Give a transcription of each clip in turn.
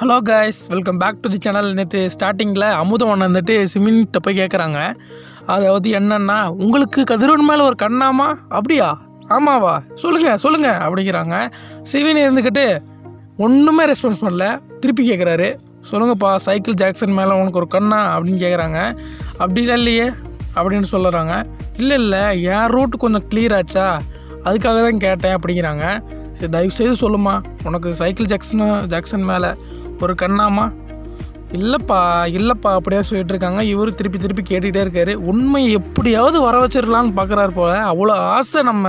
Hello guys, welcome back to the channel. நேற்று ஸ்டார்டிங்கில் அமுதவன் வந்துட்டு சிமின்கிட்ட போய் கேட்குறாங்க. அதாவது என்னென்னா, உங்களுக்கு கதிரவன் மேலே ஒரு கண்ணாமா? அப்படியா? ஆமாவா? சொல்லுங்கள் அப்படிங்கிறாங்க. சிவின் இருந்துக்கிட்டு ஒன்றுமே ரெஸ்பான்ஸ் பண்ணல. திருப்பி கேட்குறாரு, சொல்லுங்கப்பா, சைக்கிள் ஜாக்சன் மேலே உனக்கு ஒரு கண்ணா அப்படின்னு கேட்குறாங்க. அப்படிலாம் இல்லையே அப்படின்னு சொல்லுறாங்க. இல்லை என் ரூட்டு கொஞ்சம் கிளியர் ஆச்சா, அதுக்காக தான் கேட்டேன் அப்படிங்கிறாங்க. சரி, தயவுசெய்து சொல்லுமா, உனக்கு சைக்கிள் ஜாக்சன் மேலே ஒரு கண்ணாமா? இல்லைப்பா அப்படியே சொல்லிட்டு இருக்காங்க. இவர் திருப்பி கேட்டுகிட்டே இருக்காரு. உண்மையை எப்படியாவது வர வச்சிடலான்னு பார்க்குறாரு போல். அவ்வளோ ஆசை நம்ம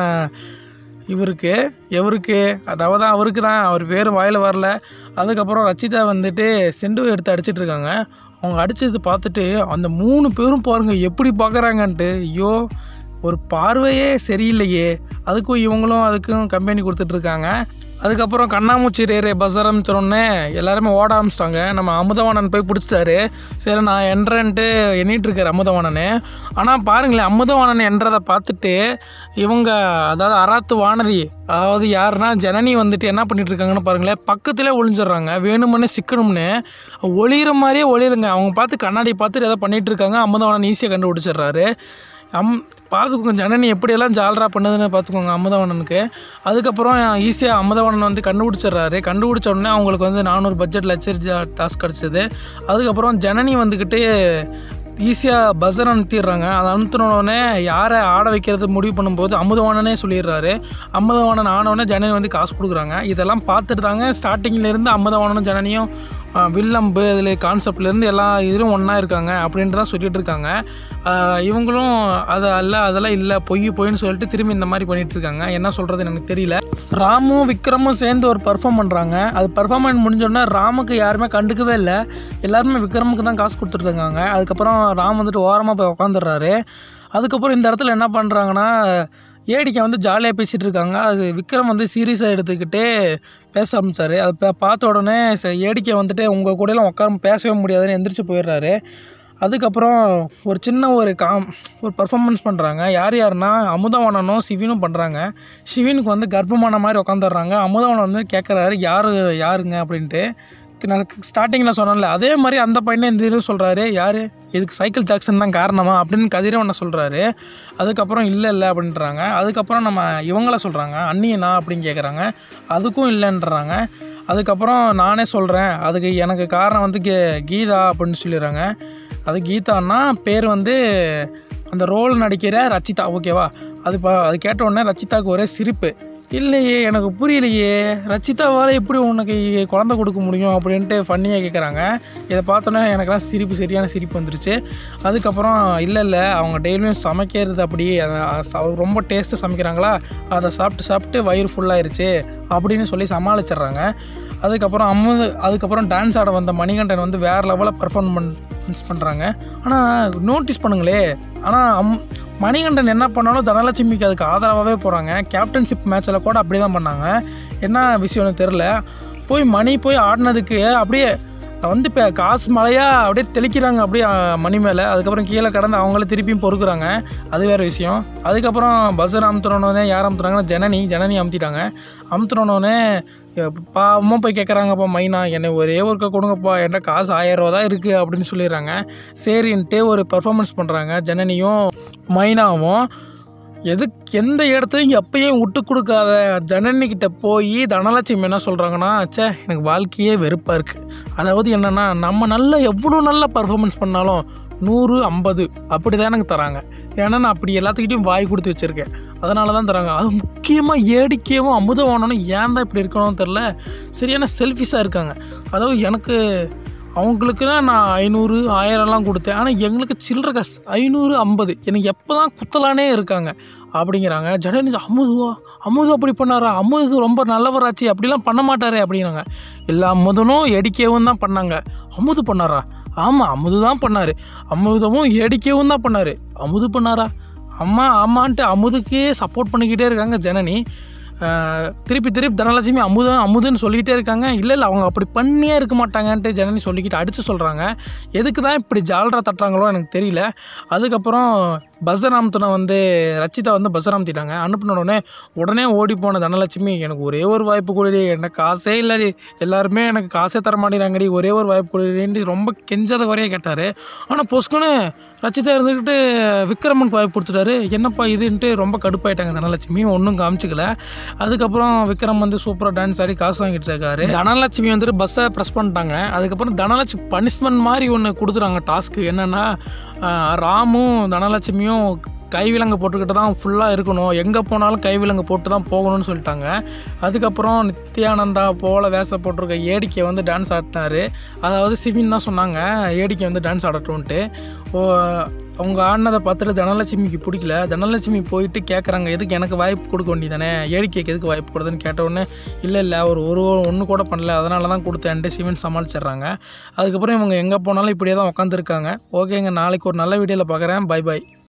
எவருக்கு அதாவது அவருக்கு தான். அவர் பேர் வாயில் வரல. அதுக்கப்புறம் ரச்சிதா வந்துட்டு செண்டு எடுத்து அடிச்சிட்ருக்காங்க. அவங்க அடித்தது பார்த்துட்டு அந்த 3 பேரும் பாருங்கள் எப்படி பார்க்குறாங்கன்ட்டு. ஐயோ, ஒரு பார்வையே சரியில்லையே. அதுக்கும் கம்பெனி கொடுத்துட்ருக்காங்க. அதுக்கப்புறம் கண்ணாமூச்சி ரேரே பஸ் ஆரம்பிச்சிடோன்னே எல்லாருமே ஓட ஆரம்பிச்சிட்டாங்க. நம்ம அமுதவாணன் போய் பிடிச்சிட்டாரு. சரி, நான் எண்றேன்ட்டு எண்ணிகிட்ருக்காரு அமுதவாணன். ஆனால் பாருங்களேன், அமுதவாணன் என்றதை பார்த்துட்டு இவங்க, அதாவது அராத்து வானதி, அதாவது யாருன்னா ஜனனி வந்துட்டு என்ன பண்ணிகிட்ருக்காங்கன்னு பாருங்களேன். பக்கத்துலேயே ஒளிஞ்சிட்றாங்க. வேணுமுன்னே சிக்கணும்னு ஒளிகிற மாதிரியே ஒளிருங்க. அவங்க பார்த்து கண்ணாடி பார்த்துட்டு எதாவது பண்ணிகிட்ருக்காங்க. அமுதவாணன் ஈஸியாக கண்டுபிடிச்சிட்றாரு. பார்த்துக்கோங்க ஜனனி எப்படியெல்லாம் ஜாலரா பண்ணுதுன்னு பார்த்துக்கோங்க அமுதவாணனுக்கு. அதுக்கப்புறம் ஈஸியாக அமுதவாணன் வந்து கண்டுபிடிச்சிட்றாரு. கண்டுபிடிச்ச உடனே அவங்களுக்கு வந்து 400 பட்ஜெட்டில் டாஸ்க் கிடச்சிது. அதுக்கப்புறம் ஜனனி வந்துக்கிட்டு ஈஸியாக பஸ்ஸரை அனுப்பிடுறாங்க. அதை அனுப்பினோடனே யாரை ஆட வைக்கிறது முடிவு பண்ணும்போது அமுதவாணனே சொல்லிடுறாரு. அமுதவாணன் ஆனோடனே ஜனனி வந்து காசு கொடுக்குறாங்க. இதெல்லாம் பார்த்துட்டு தாங்க ஸ்டார்டிங்லேருந்து அமுதவாணனும் ஜனனியும் வில்லம்பு அதில் கான்செப்ட்லேருந்து எல்லா இதுவும் ஒன்றா இருக்காங்க அப்படின்ட்டு தான் சொல்லிகிட்டு இருக்காங்க. இவங்களும் அதெல்லாம் இல்லை, பொய்ன்னு சொல்லிட்டு திரும்பி இந்த மாதிரி பண்ணிகிட்ருக்காங்க. என்ன சொல்கிறதுன்னு எனக்கு தெரியல. ராமும் விக்ரமும் சேர்ந்து ஒரு பர்ஃபார்ம் பண்ணுறாங்க. அது பர்ஃபார்மன்ஸ் முடிஞ்சோடனே ராமுக்கு யாருமே கண்டுக்கவே இல்லை. எல்லாருமே விக்ரமுக்கு தான் காசு கொடுத்துட்ருக்காங்க. அதுக்கப்புறம் ராம் வந்துட்டு ஓரமாக போய் உட்காந்துடுறாரு. அதுக்கப்புறம் இந்த இடத்துல என்ன பண்ணுறாங்கன்னா, ஏடிக்கை வந்து ஜாலியாக பேசிகிட்டு இருக்காங்க. அது விக்ரம் வந்து சீரியஸாக எடுத்துக்கிட்டு பேச ஆரம்பித்தார். அதை பார்த்த உடனே ஏடிக்கை வந்துட்டு உங்கள் கூடலாம் உட்கார பேசவே முடியாதுன்னு எந்திரிச்சு போயிடுறாரு. அதுக்கப்புறம் ஒரு சின்ன ஒரு பர்ஃபார்மன்ஸ் பண்ணுறாங்க. யாருன்னா அமுதவாணனும் சிவினும் பண்ணுறாங்க. சிவினுக்கு வந்து கர்ப்பமான மாதிரி உட்காந்துடுறாங்க. அமுதவாணன் வந்து கேட்குறாரு, யாருங்க அப்படின்ட்டு. நான் ஸ்டார்டிங்கில் சொன்னேன்ல, அதே மாதிரி அந்த பையனை இந்த இது சொல்கிறாரு. இதுக்கு சைக்கிள் ஜாக்சன் தான் காரணமா அப்படின்னு கதிரவனை சொல்கிறாரு. அதுக்கப்புறம் இல்லை அப்படின்றாங்க. அதுக்கப்புறம் நம்ம இவங்கள சொல்கிறாங்க, அண்ணியனா அப்படின்னு கேட்குறாங்க. அதுக்கும் இல்லைன்றாங்க. அதுக்கப்புறம் நானே சொல்கிறேன், அதுக்கு எனக்கு காரணம் வந்து கீதா அப்படின்னு சொல்லிடுறாங்க. அது கீதான்னா பேர் வந்து அந்த ரோல் நடிக்கிற ரச்சிதா, ஓகேவா? அது கேட்ட உடனே ரச்சிதாவுக்கு ஒரே சிரிப்பு. இல்லையே, எனக்கு புரியலையே, ரச்சிதாவால் எப்படி உனக்கு குழந்தை கொடுக்க முடியும் அப்படின்ட்டு ஃபன்னியாக கேட்குறாங்க. இதை பார்த்தோன்னே எனக்கெல்லாம் சரியான சிரிப்பு வந்துருச்சு. அதுக்கப்புறம் இல்லை அவங்க டெய்லியும் சமைக்கிறது அப்படியே ரொம்ப டேஸ்ட்டாக சமைக்கிறாங்களா, அதை சாப்பிட்டு வயிறு ஃபுல்லாகிருச்சு அப்படின்னு சொல்லி சமாளிச்சிட்றாங்க. அதுக்கப்புறம் டான்ஸ் ஆட வந்த மணிகண்டன் வந்து வேறு லெவலில் பர்ஃபார்மன்ஸ் பண்ணுறாங்க. ஆனால் நோட்டீஸ் பண்ணுங்களே, ஆனால் மணிகண்டன் என்ன பண்ணாலும் தனலட்சுமிக்கு அதுக்கு ஆதரவாகவே போகிறாங்க. கேப்டன்ஷிப் மேட்சில் கூட அப்படி தான் பண்ணாங்க. என்ன விஷயம்னு தெரில. போய் ஆடினதுக்கு அப்படியே வந்து இப்போ காசு மழையாக அப்படியே தெளிக்கிறாங்க அப்படியே மணி மேலே. அதுக்கப்புறம் கீழே கடந்து அவங்கள திருப்பியும் பொறுக்குறாங்க. அது வேறு விஷயம். அதுக்கப்புறம் பஸ்ஸர் அமுத்துனோடனே யார் அமுத்துறாங்கன்னா ஜனனி அமுத்திட்டாங்க. அமுத்துனோடனே பாவமாக போய் கேட்குறாங்கப்பா, மைனா என்னை ஒரே ஒருக்க கொடுங்கப்பா, என்கிட்ட காசு 1000 ரூபா தான் இருக்குது அப்படின்னு சொல்லிடுறாங்க. சரின்ட்டு ஒரு பர்ஃபார்மன்ஸ் பண்ணுறாங்க ஜனனியும் மைனாவும். எந்த இடத்தையும் எப்பயும் விட்டு கொடுக்காத ஜனனிக்கிட்ட போய் தனலட்சுமி என்ன சொல்கிறாங்கன்னா, எனக்கு வாழ்க்கையே வெறுப்பாக இருக்குது. அதாவது என்னென்னா, நம்ம எவ்வளோ நல்ல பர்ஃபார்மன்ஸ் பண்ணாலும் 100, 50 அப்படி தான் எனக்கு தராங்க. ஏன்னா நான் அப்படி எல்லாத்துக்கிட்டையும் வாய் கொடுத்து வச்சுருக்கேன், அதனால தான் தராங்க. அது முக்கியமாக ஏடிக்கையும் அமுதவாணனும் ஏன் தான் இப்படி இருக்கணும்னு தெரில, சரியான செல்ஃபிஷாக இருக்காங்க. அதாவது அவங்களுக்கு தான் நான் 500, 1000லாம் கொடுத்தேன். ஆனால் எங்களுக்கு சில்லற காசு 500, 50 எனக்கு எப்போ தான் குத்தலானே இருக்காங்க அப்படிங்கிறாங்க. ஜனனி அமுது அப்படி பண்ணாரா, அமுது ரொம்ப நல்லவராச்சு, அப்படிலாம் பண்ண மாட்டாரே அப்படிங்கிறாங்க. எல்லா அமுதனும் எடிக்கவும் தான் பண்ணாங்க. அமுது பண்ணாரா? ஆமாம், அமுது தான் பண்ணார். அமுதமும் எடிக்கவும் தான் பண்ணார். அமுது பண்ணாரா? ஆமான்ட்டு அமுதுக்கே சப்போர்ட் பண்ணிக்கிட்டே இருக்காங்க ஜனனி. திருப்பி தனலட்சுமி அமுதுன்னு சொல்லிகிட்டே இருக்காங்க. இல்லை அவங்க அப்படி பண்ணியே இருக்க மாட்டாங்கன்ட்டு ஜனனி சொல்லிக்கிட்டு அடித்து சொல்கிறாங்க. எதுக்கு தான் இப்படி ஜாலரா தட்டுறாங்களோ எனக்கு தெரியல. அதுக்கப்புறம் பஸ்ஸர் அமுத்தின வந்து ரச்சிதா வந்து பஸ்ஸர் அமுத்திட்டாங்க. அனுப்பின உடனே ஓடி போன தனலட்சுமி, எனக்கு ஒரே ஒரு வாய்ப்பு கொடுடி, எனக்கு காசே இல்லடி, எல்லாருமே எனக்கு காசே தர மாட்டேங்கிறாங்கடி, ஒரே ஒரு வாய்ப்பு கொடுடின்னு ரொம்ப கெஞ்சாத குறைய கேட்டார். ஆனால் பொஸ்குன்னு ரச்சிதா இருந்துக்கிட்டு விக்ரமனுக்கு வாய்ப்பு கொடுத்துட்டாரு. என்னப்பா இதுன்ட்டு ரொம்ப கடுப்பாயிட்டாங்க தனலட்சுமி, ஒன்றும் காமிச்சிக்கல. அதுக்கப்புறம் விக்ரம் வந்து சூப்பராக டான்ஸ் ஆடி காசு வாங்கிட்டு இருக்காரு. தனலட்சுமி வந்துட்டு பஸ்ஸை ப்ரெஸ் பண்ணிட்டாங்க. அதுக்கப்புறம் தனலட்சுமி பனிஷ்மெண்ட் மாதிரி ஒன்று கொடுத்துறாங்க டாஸ்க்கு. என்னென்னா ராமும் தனலட்சுமியும் கைவிலங்கு போட்டுக்கிட்டு தான் ஃபுல்லாக இருக்கணும், எங்கே போனாலும் கைவிலங்கு போட்டு தான் போகணும்னு சொல்லிட்டாங்க. அதுக்கப்புறம் நித்யானந்தா போல் வேஷம் போட்டிருக்க ஏடிக்கை வந்து டான்ஸ் ஆடினார். அதாவது சிவின் தான் சொன்னாங்க ஏடிக்கை வந்து டான்ஸ் ஆடட்டும்ன்ட்டு. அவங்க ஆடினதை பார்த்துட்டு தனலட்சுமிக்கு பிடிக்கல. தனலட்சுமி போயிட்டு கேட்குறாங்க, எதுக்கு எனக்கு வாய்ப்பு கொடுக்க வேண்டியதானே, ஏடிக்கைக்கு எதுக்கு வாய்ப்பு கொடுதுன்னு கேட்டவுடனே இல்லை ஒன்று கூட பண்ணல, அதனால தான் கொடுத்தேன்ட்டு சிவன் சமாளிச்சிட்றாங்க. அதுக்கப்புறம் இவங்க எங்கே போனாலும் இப்படியே தான் உட்காந்துருக்காங்க. ஓகேங்க, நாளைக்கு ஒரு நல்ல வீடியோவில் பார்க்குறேன். பை.